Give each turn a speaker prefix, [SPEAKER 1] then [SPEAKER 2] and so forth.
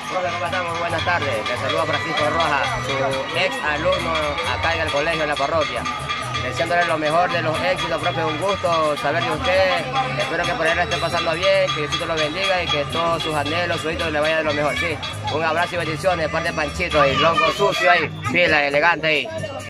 [SPEAKER 1] Profe, ¿cómo estamos? Muy buenas tardes. Te saluda Francisco Rojas, su ex alumno acá en el colegio, en la parroquia. Deseándole lo mejor de los éxitos, profe. Un gusto saber de usted. Espero que por ahí la esté pasando bien, que Diosito lo bendiga y que todos sus anhelos, sus hitos le vayan de lo mejor. Sí, un abrazo y bendiciones de parte de Panchito, y longo sucio ahí, pila, elegante ahí.